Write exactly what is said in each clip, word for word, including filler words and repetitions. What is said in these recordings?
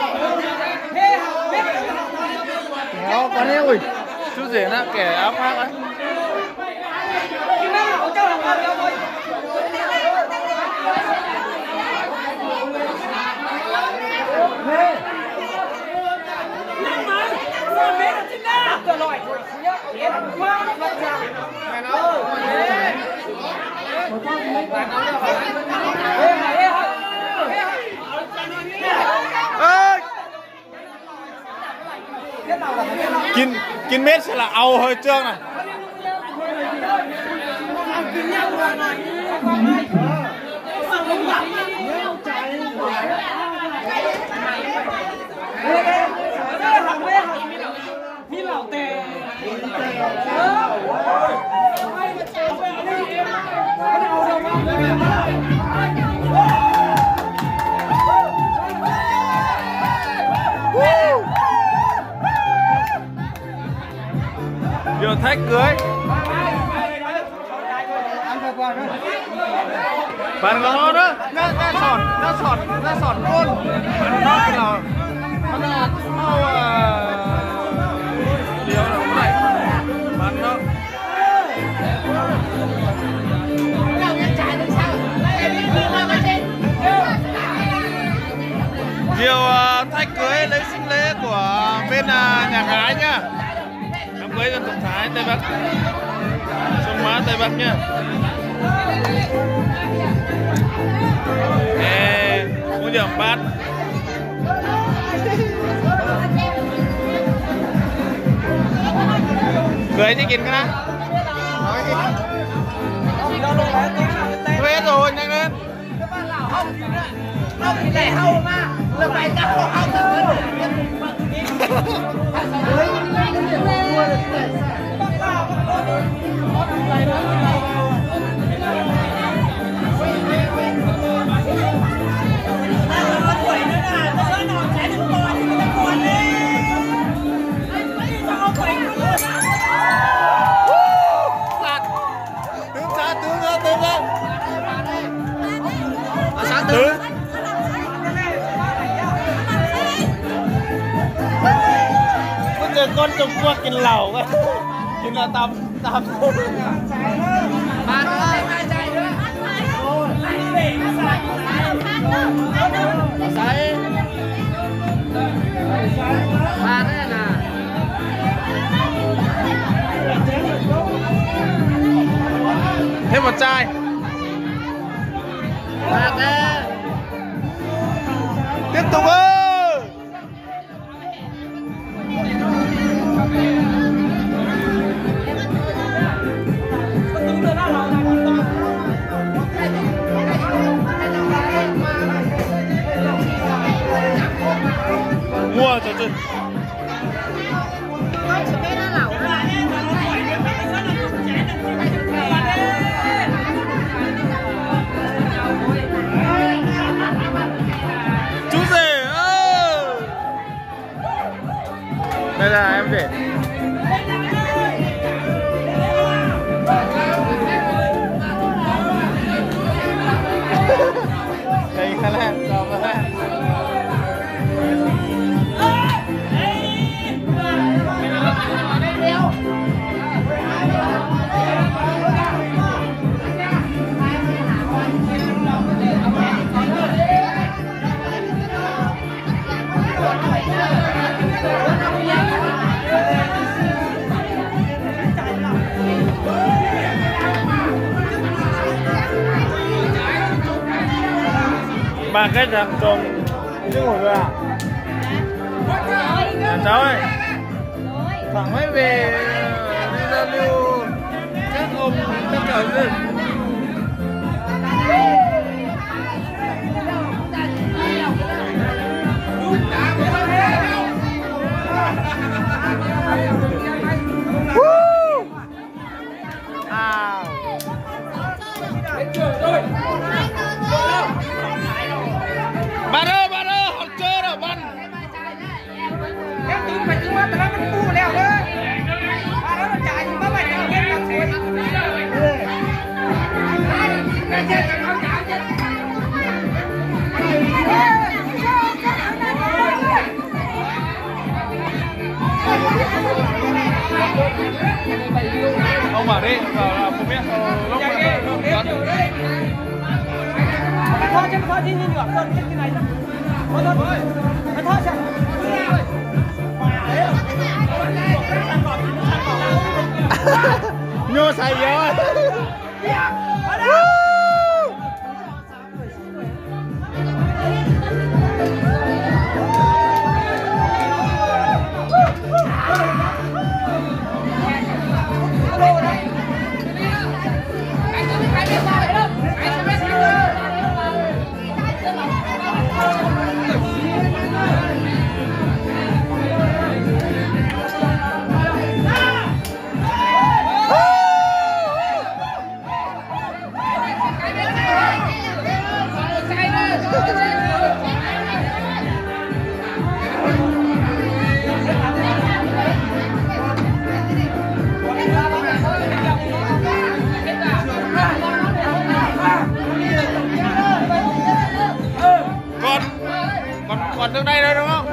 kéo con ấy ui chú rể nó kẻ áo khác ấyกินกินเม็ดสละเอาเฮ้ยเจ้าน่ะมีเหล่าเตะ vừa thách cưới bạn có nó đó nó nó sọt nó sọt nó sọt luôn nó là nó nó điều là cũng này bạn nó nhiều thách cưới lấy sinh lễ của bên nhà gái nhá. Đám cưới dân tộc Thái Tây Bắc, Sông Má Tây Bắc nhá. Ê, mua điểm bát. Cưới thì kín cái nào? Nói đi. Thuê rồi, nhanh lên. Không thì lại hâu mà, là phải ta hâu hâu thật con Trung Quốcกินเหล้าก็กินแล้วตำตำมาเลยมาใจด้วยใส่มาแน่น่ะ thêm một chai มาแน่ tiếp tục ơi mua cho chân chú rể ơi đây là em rể đây khá là rồi mà ba cái thằng chồng chứ ngồi rồi à? À cháu ơi, thằng mới về đi giao lưu các ông tất cả gì? À. Bạn ơi, bạn ơi, họ chơi rồi, bạn. Em tính phải tính mà nó vẫn bu leo nữa. Bạn nó chạy thì có phải là game làm gì? Cái chết nó chạy chết. nhô xài vô còn tương đây thôi đúng không?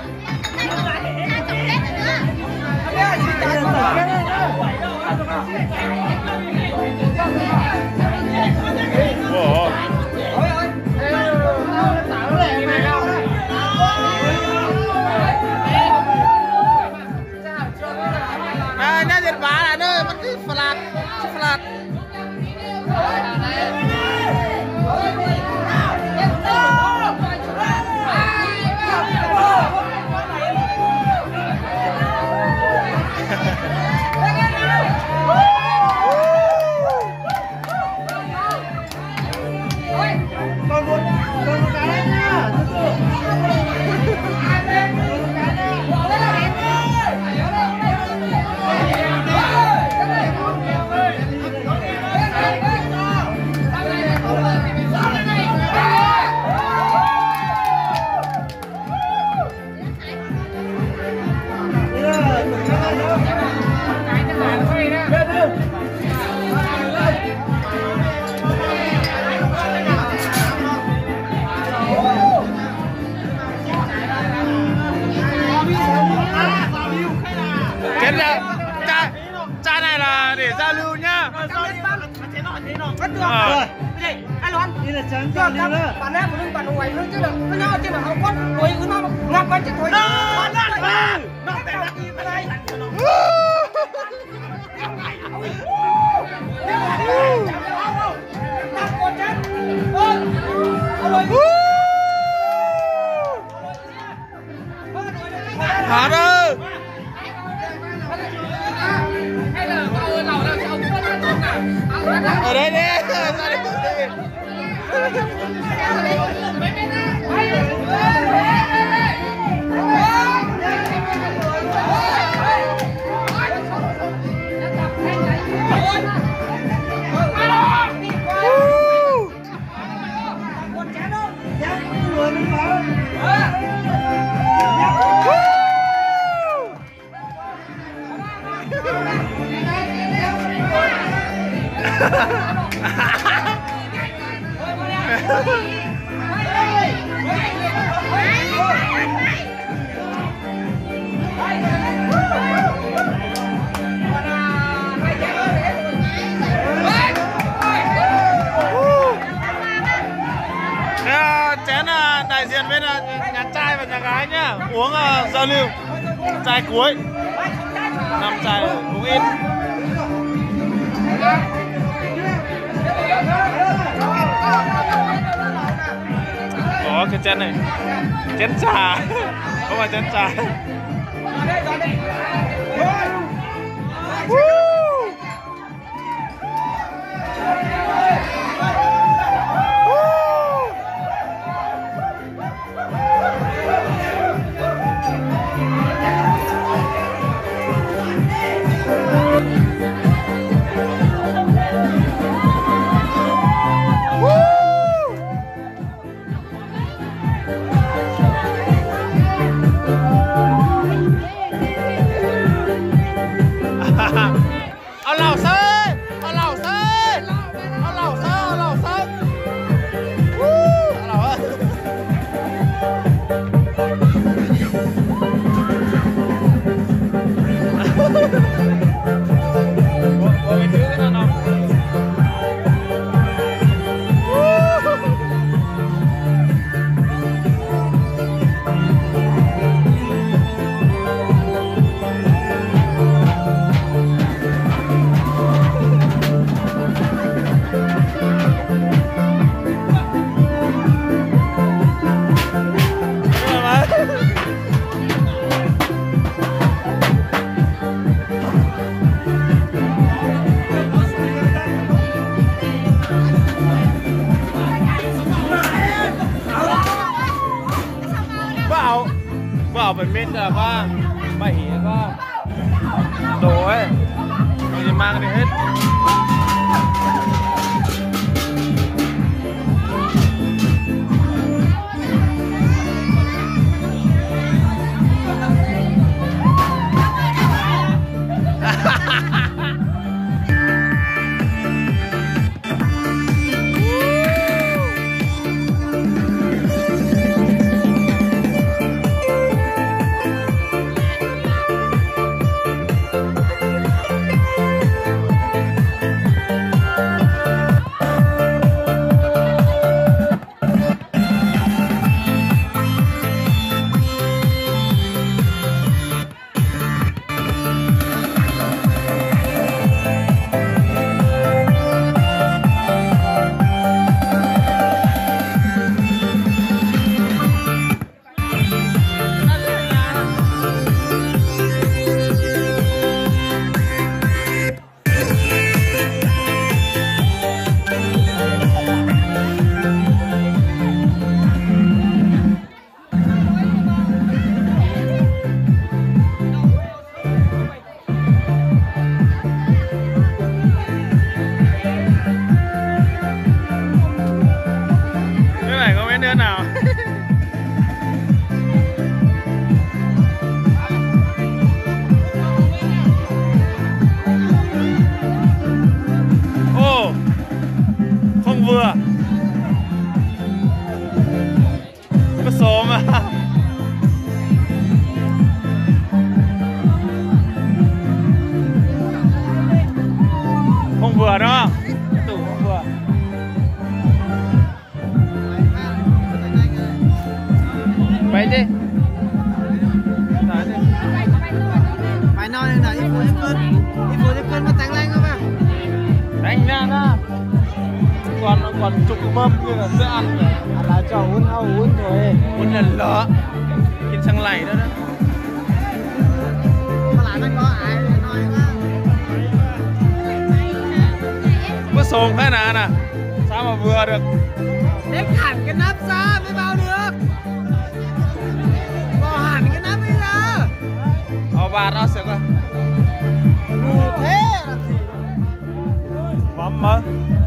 Ủa. Nah, ini jadi bahan ada, mesti flat, flat. Cha này là để giao lưu nhá. Rồi. Đây, anh Loan. Đi là chán cho lưu nữa. Bạn em lưng bạn ngoài lưng chứ đừng. Nó nhau trên là hậu quất, đuôi cứ nó ngập vào trên đuôi. Nó nó nó. Nó để đặt gì bên đây. Nằm con chết. Ôi. Ôi. Hả đâu. Ở đây đi, ra đây đi. Chén là đại diện bên nhà trai và nhà gái nhá, uống uh, giao lưu chai cuối, năm chai uống ít. Có cái chén này, chén trà, không phải chén trà. Ha ha. ว่าเอาไปเม็ดก็ว่าใบหีก็โดยมันจะมากเลยเฮ็ดvừa có số mà không vừa đó tủ không vừa vậy đi phải nói là ít phụ ít cơn ít phụ ít cơn mà tăng lên không ạ đánh ra đó còn còn chục mâm như là sẽ ăn rồi à là cho uống ao uống rồi uống là lỡกินsang lầy đó đó mà lại nó có ai nói quá có sồn thế nào nè sao mà vừa được để hẳn cái nắp ra mới vào được bỏ hẳn cái nắp đi ra ở bà đó sẽ coi thế là gì bấm mà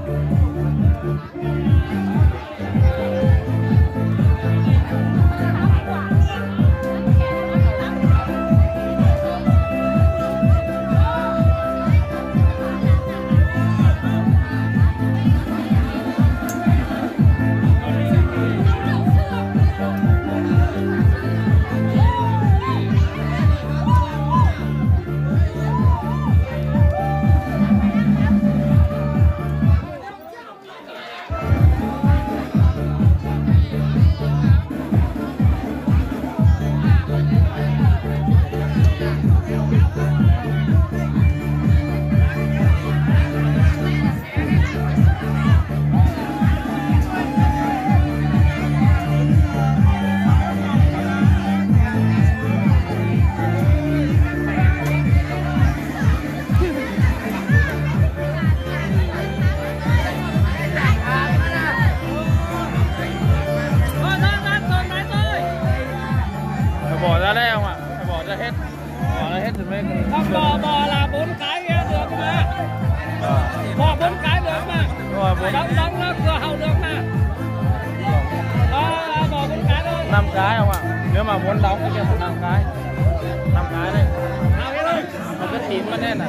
bỏ ra đây không ạ? Phải bỏ ra hết, bỏ ra hết rồi mới không bò bò là bốn cái được mà bò bốn cái được mà rồi bốn đóng đóng nó cửa hậu được mà đó là bò bốn cái thôi năm cái không ạ? Nếu mà muốn đóng thì phải năm cái năm cái đây một cái thím nó nên này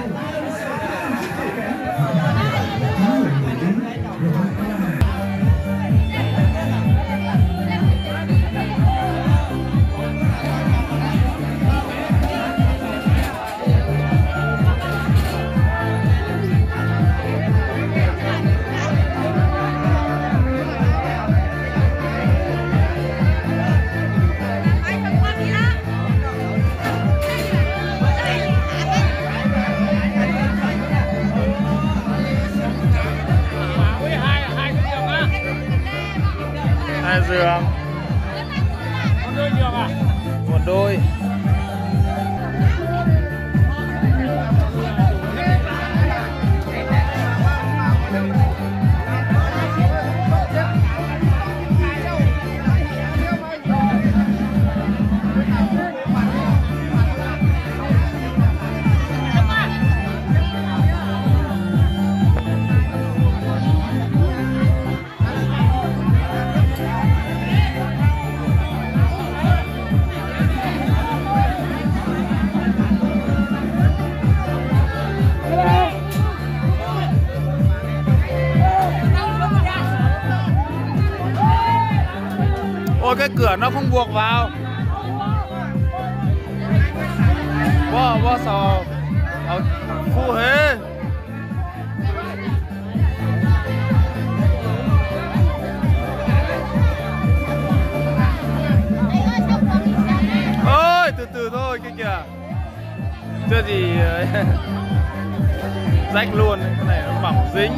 hai giường một đôi giường à một đôi cửa nó không buộc vào. Wow, wow, sao ở khu hế. Ôi, từ từ thôi kia kìa. Chưa gì rách luôn, cái này nó bỏng dính.